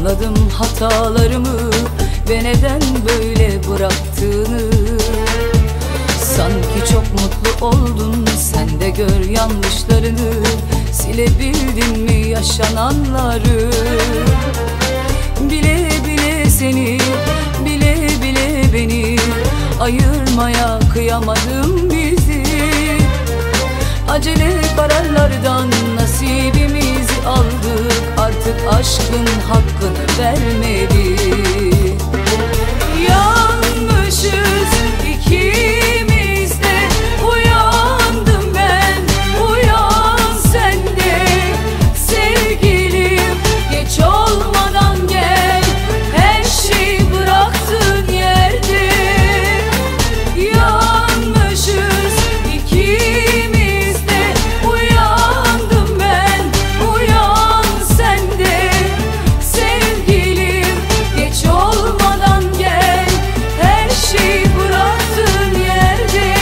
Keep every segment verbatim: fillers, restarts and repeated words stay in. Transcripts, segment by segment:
Anladım hatalarımı ve neden böyle bıraktığını. Sanki çok mutlu oldun, sen de gör yanlışlarını. Silebildin mi yaşananları? Bile bile seni, bile bile beni ayırmaya kıyamadım bizi. Acele kararlardan nasibimizi aldık, artık aşkın hakkını vermeli. Yanmışız ikimiz de, uyandım ben, uyan sen de. Sevgilim geç olmadan gel, her şeyi bıraktığın yerde. Yanmışız ikimiz de, uyandım ben, uyan sen de. Sevgilim geç olmadan gel, her şeyi bıraktığın yerde.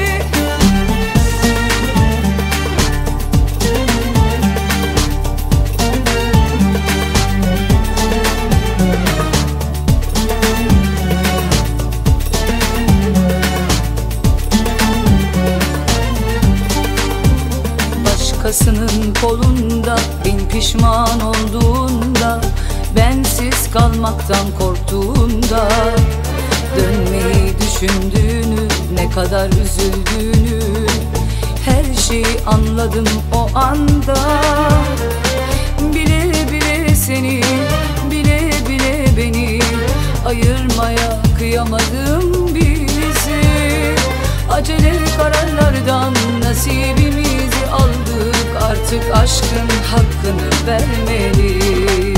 Başkasının kolunda, bin pişman olduğunda, bensiz kalmaktan korktuğunda, dönmeyi düşündüğünü, ne kadar üzüldüğünü, her şeyi anladım o anda. Bile bile seni, bile bile beni ayırmaya kıyamadım bizi. Acele kararlardan nasibimizi aldık, artık aşkın hakkını vermeli.